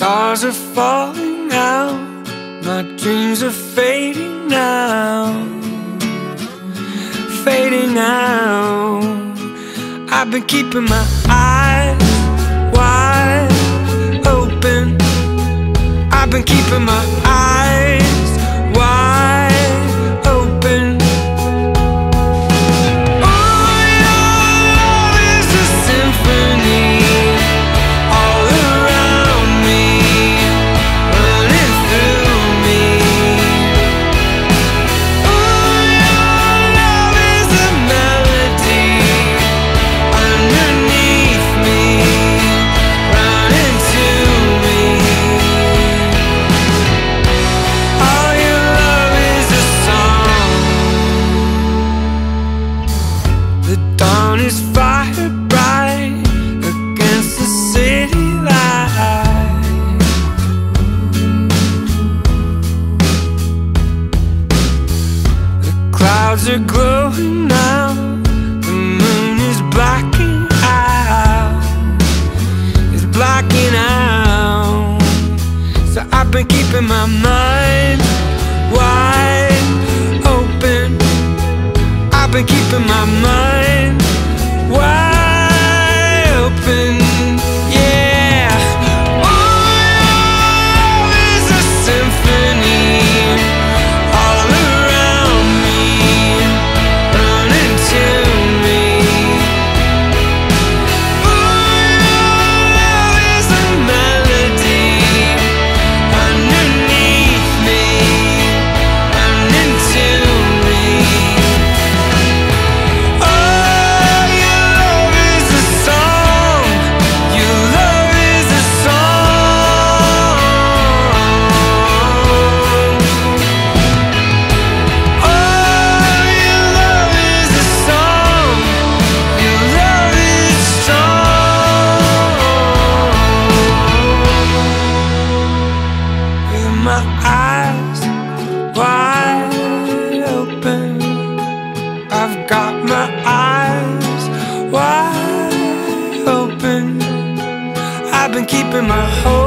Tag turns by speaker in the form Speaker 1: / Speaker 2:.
Speaker 1: Stars are falling out, my dreams are fading now, fading out. I've been keeping my eyes wide open. I've been keeping my eyes wide open. Oh, your love is a symphony all around me, running through me. Oh, your love is a melody underneath me, running to me. All your love is a song. The dawn is fire bright against the city light. The clouds are glowing now, the moon is blacking out, it's blacking out. So I've been keeping my mind wide open. I've been keeping my mind wide open. Yeah. Oh, it's a symphony all around me, running to me. Oh, it's a melody underneath me, running to me. Oh, your love is a song. Your love is a song. Oh, your love is a song. Your love is strong. With my eyes wide open, I've got my eyes wide open. I've been keeping my whole